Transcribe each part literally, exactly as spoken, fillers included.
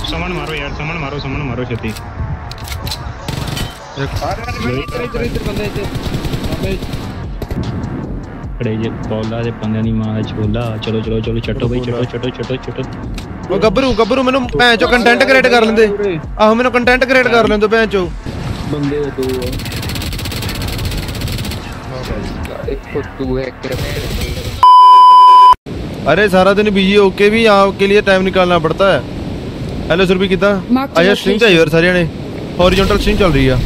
समन मारो यार, समन मारो, समन मारो छेती। खड़े जे बॉला दे बंदे दी मां दा छोला। चलो चलो चलो छटो भाई, छटो छटो छटो छटो। ओ गब्बरू गब्बरू मेनू भैन चो कंटेंट क्रिएट कर लेंदे। आहो मेनू कंटेंट क्रिएट कर लेंदे भैन चो। बंदे दो एक तू है। अरे सारा दिन बिजी होके भी आपके लिए टाइम निकालना पड़ता है। हेलो सुरभि किदा आया स्ट्रीम चाहिए और सारे ने हॉरिजॉन्टल स्ट्रीम चल रही है।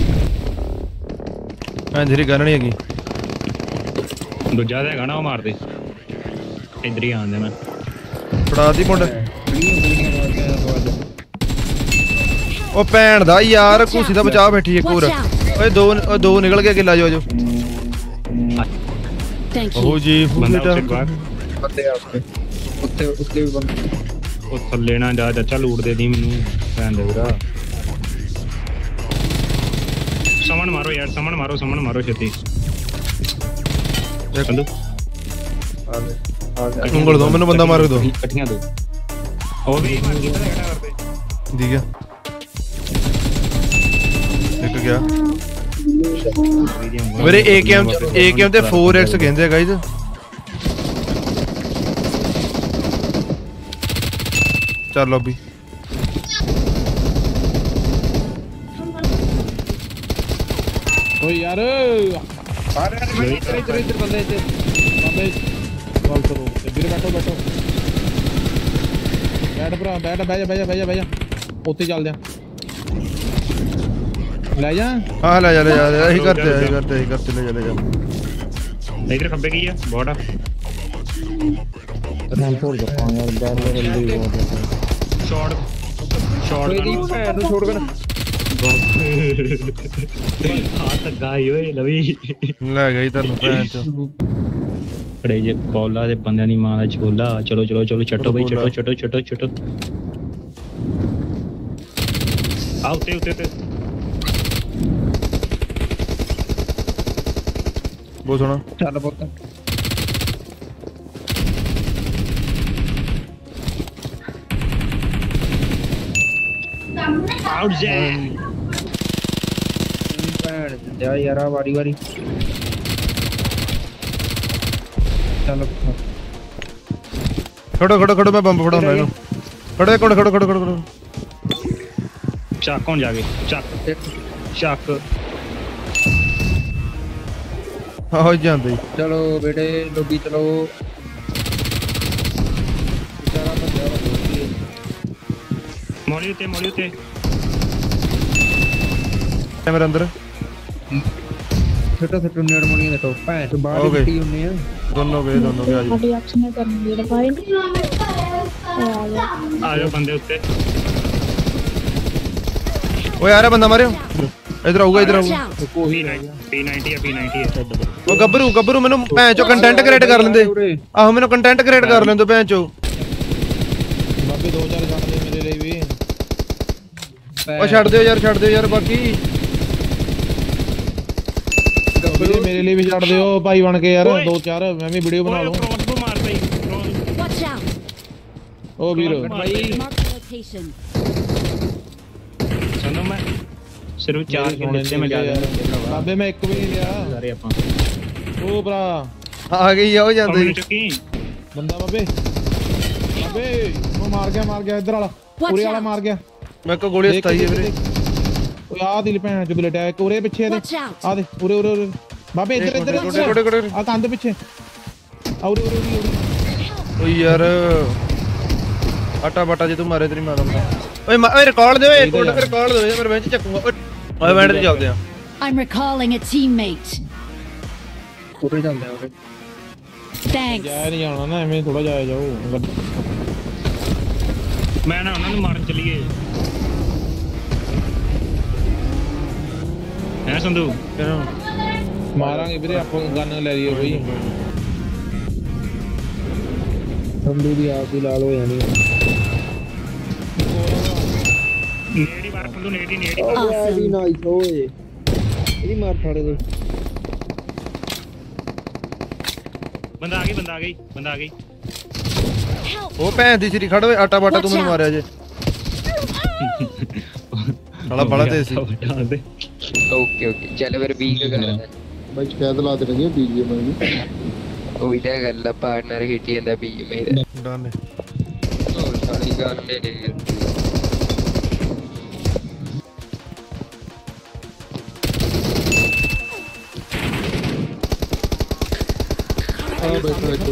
मैं धीरे गन नहीं हैगी दूजा दे गाना मार दे इधर ही आंदे। मैं फड़ा दी मुंड ओ भैन दा यार घूसी दा बचा बैठी एक और। ओए दो दो निकल गया किला जो जो। ओ जी बंदा बंदे आ उसके उत्ते उत्ते भी बंदा ओ थल्ले ना जा चाचा लूट दे दी मेनू भैन दे वीरा। समन मारो यार, समन मारो, समन मारो छेती। चलो आ ले आ ले उंगल दो मेनू बंदा मार दो कटियां दो। ओ भी मार के खड़ा कर दे दी गया एक गया मेरे एकेएम एकेएम ते फोर एक्स कहंदे गाइस। चल लॉबी ओ यार अरे अरे इधर इधर इधर बंदे इधर बाबे कॉल करो इधर बैठो बैठो बैठ भरा बैठ बैठ बैठ बैठ बैठ ਉੱਥੇ ਚੱਲਦੇ ਆ ਲੈ ਜਾ हां ले जा ले जा यही करते हैं यही करते यही करते ले जा ले जा इधर खब्बे की है बॉट हम छोड़ दो यार बैठ ले जल्दी बहुत शॉट शॉट मेरी भैन ਨੂੰ छोड़ कर हां तक गाई ओए लवी ले गई तन्नू भैन चो। खड़े जे बॉला दे बंदे दी मां दा छोला। चलो चलो चलो छटो भाई, छटो छटो छटो छटो। आ उते उते उते वो सुना चल पुत आउट जे भैन जा यार वारी वारी चल खड़ो खड़ो खड़ो मैं बम फड़ाऊंगा इनको। खड़ो खड़ो खड़ो खड़ो खड़ो चक कौन जागे चक चक हो जांदे। चलो बेटे लोबी चलो बेचारा बंदा मोड़ी उते मोड़ी उते मेरे अंदर छोटा छोटा नेड़ मोड़ी देखो भैन तो बाहर बैठी हुन्ने हैं दोनों गए दोनों गए। आज रिएक्शन करनी है भाई आ जाओ बंदे उते। ओ यार बंदा मारे इधर आऊगा इधर आऊगा। कोई नहीं पी नाइंटी है पी नाइंटी है। ओ गब्बरू गब्बरू मेनू भैन चो कंटेंट क्रिएट कर लेंदे। आहो मेनू कंटेंट क्रिएट कर लेंदे भैन चो। बाबे दो चार छੱਡ ਦੇ ਮੇਰੇ ਲਈ ਵੀ ओ छੱਡ दियो यार छੱਡ दियो यार बाकी गब्बरू मेरे लिए भी छੱਡ ਦਿਓ ਭਾਈ ਬਣ ਕੇ ਯਾਰ ਦੋ ਚਾਰ ਮੈਂ ਵੀ ਵੀਡੀਓ ਬਣਾ ਲਵਾਂ। क्रॉसबो मार दे Watch out. ओ ਵੀਰ भाई Mark the location. सुनो मैं सिर्फ चार के नीचे में जा रहा ਬਾਬੇ ਮੈਂ ਇੱਕ ਵੀ ਨਹੀਂ ਲਿਆ सारे अपन ओ ਭਰਾ आ गई हो जांदे मिल चुकी ਬੰਦਾ ਬਾਬੇ ਬਾਬੇ ਉਹ ਮਾਰ ਗਿਆ ਮਾਰ ਗਿਆ ਇੱਧਰ ਵਾਲਾ ਪੂਰੇ ਵਾਲਾ ਮਾਰ ਗਿਆ। मैं को गोली सताई है मेरे ਓਏ ਆ ਦੀ ਭੈਣ ਚ ਬਲੇਟ ਇੱਕ ਉਰੇ ਪਿੱਛੇ ਦੇ ਆ ਦੇ ਉਰੇ ਉਰੇ ਉਰੇ ਬਾਬੇ ਇੱਧਰ ਇੱਧਰ ਆ ਕੰਧ ਪਿੱਛੇ ਆ ਉਰੇ ਉਰੇ ਉਰੇ। ओ यार आटा बाटा जे तू मारे तेरी मां दा। ओए ओए रिकॉर्ड दे ओए रिकॉर्ड रिकॉर्ड दे मैं बेंच चकूंगा। ओए बैंड ते चलदे आ। I'm recalling a teammate. ਉਰੇ ਜਾਂਦੇ ਆ ਉਰੇ Thanks. ਜਾ ਨਹੀਂ ਜਾਣਾ ਨਾ ਐਵੇਂ ਥੋੜਾ ਜਾਇਆ ਜਾਓ। मैं ना उन्होंने मारन चलिए है संधू ਮਾਰਾਂਗੇ ਵੀਰੇ ਆਪਾਂ ਗਨ ਲੈ ਲਈਏ ਕੋਈ ਸੰਧੂ ਦੀ ਆਪ ਹੀ ਲਾਲ ਹੋ ਜਾਣੀ नेड़ी मार संधू नेड़ी नेड़ी ਓਏ ਨਾਈਸ ਓਏ ਇਹਦੀ ਮਾਰ ਫਾੜੇ ਦੇ बंदा आ गई बंदा आ गई बंदा आ गई ओ भैन दी सिरी खड़ ओए आटा बाटा तू मेनू मारया जे ਸਾਲਾ ਬੜਾ ਤੇਜ਼ ਸੀ। ਓਕੇ ਓਕੇ ਚੱਲ ਫਿਰ ਵੀ ਕੀ ਕਰਨਾ ਬਾਈ ਸ਼ਿਕਾਇਤ ਲਾ ਦੇ ਰਹੀ ਹੈ ਬੀਜੀਐਮ ਨੂੰ ਉਹੀ ਤਾਂ ਗੱਲ ਆ ਪਾਰਟਨਰ ਹਿੱਟੀ ਜਾਂਦਾ ਬੀਜੀਐਮ ਦਾ ਡਨ ਉਹ ਸਾਲੀ ਗੱਲ ਨੇ ਦੇ ਆ ਬੈਠਾ ਇੱਕ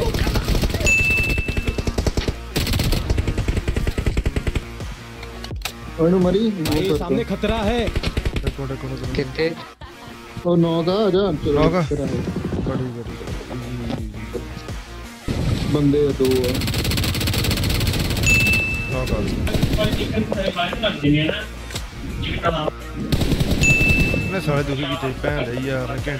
ਉਹਨੂੰ ਮਰੀ भाई सामने खतरा है। ਦੇਖੋ ਦੇਖੋ ਦੇਖੋ ਕਿੱਥੇ ਉਹ ਨੌ ਦਾ ਆ ਜਾ ਚਲੋ ਨੌ ਦਾ? ਫਿਰ ਆਏ। ਬੜੀ ਬੜੀ ਬੰਦੇ ਆ ਦੋ ਆ ਨਾ ਕਰ ਮੈਂ ਸਾਲੇ ਦੁਖੀ ਕੀਤੇ ਭੈਣ ਦਾ ਯਾਰ ਕਿ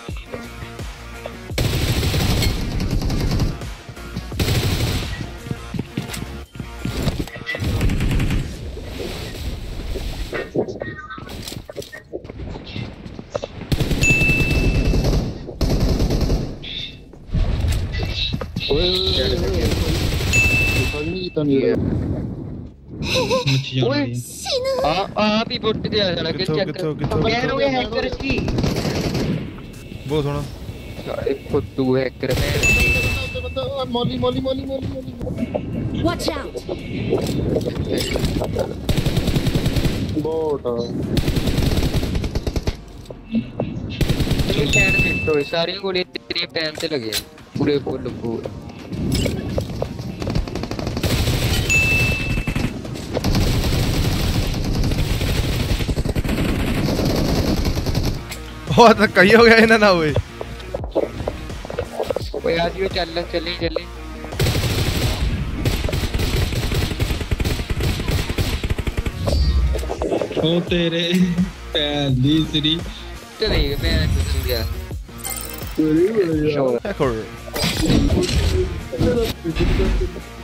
ਓਏ ਨਹੀਂ ਤਾਂ ਨਹੀਂ ਮੱਛੀ ਓਏ ਜਾਂਦੀ ਆ ਆ ਵੀ ਬੁੱਟ ਗਿਆ ਸਾਲਾ ਕਿ ਕਿੱਥੋਂ ਚੱਕ ਕਿੱਥੋਂ ਕਿੱਥੋਂ ਯਾਰ ਉਹ ਹੈਕਰ ਸੀ ਬਹੁਤ ਸੋਹਣਾ ਸਾਲੇ ਫੁੱਦੂ ਹੈਕਰ ਮੈਂ ਬੰਦਾ ਮੋਲੀ ਮੋਲੀ ਮੋਲੀ ਮੋਲੀ ਮੋਲੀ Watch out! ਬੋਟ ਇਹ ਪੈਨ ਫਿੱਟ ਹੋਏ ਸਾਰੀਆਂ ਗੋਲੀਆਂ ਤੇਰੇ ਪੈਨ ਤੇ ਲੱਗੇ ਪੂਰੇ ਫੁੱਲ ਫੂਲ ਉਹ ਤਾਂ ਕਈ ਹੋ ਗਿਆ ਇਹਨਾਂ ਨਾਲ ਓਏ ਓਏ ਆ ਜਿਓ ਚੱਲ ਚੱਲੀ ਚੱਲੀ ਉਹ ਤੇਰੇ ਭੈਣ ਦੀ ਸਰੀ ਚਲੇ ਮੈਂ ਤੁਰ ਗਿਆ ਕੋਈ ਬੜਾ ਸ਼ੋਰ ਹੈਕਰ